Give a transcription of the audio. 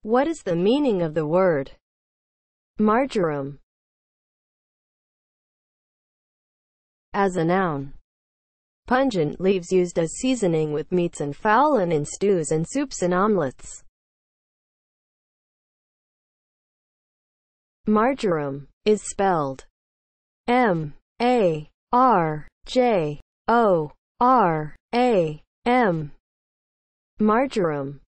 What is the meaning of the word marjoram as a noun? Pungent leaves used as seasoning with meats and fowl and in stews and soups and omelets. Marjoram is spelled M-A-R-J-O-R-A-M. Marjoram.